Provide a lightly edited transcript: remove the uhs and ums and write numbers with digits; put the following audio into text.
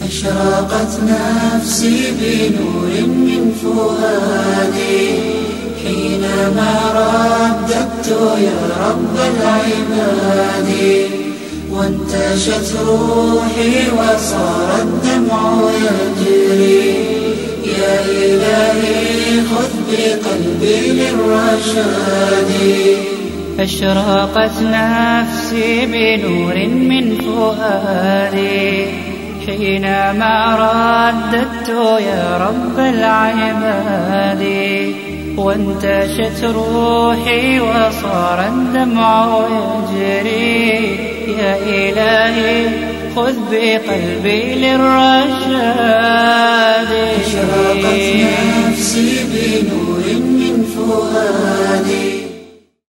أشرقت نفسي بنور من فؤادي حينما رددت يا رب العباد، وانتشت روحي وصار الدمع يجري. يا إلهي خذ بقلبي للرشاد. أشرقت نفسي بنور من فؤادي حينما رددت يا رب العباد، وانتشت روحي وصار الدمع يجري. يا إلهي خذ بقلبي للرشاد. أشرقت نفسي بنور من فؤادي